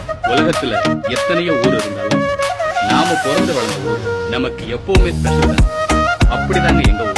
உலகத்துல எத்தனையோ ஊர் இருந்தாலும் நாம பிறந்து வளர்ந்த ஊர் நமக்கு எப்பவுமே ஸ்பெஷல் தான். அப்படிதாங்க எங்க ஊர்.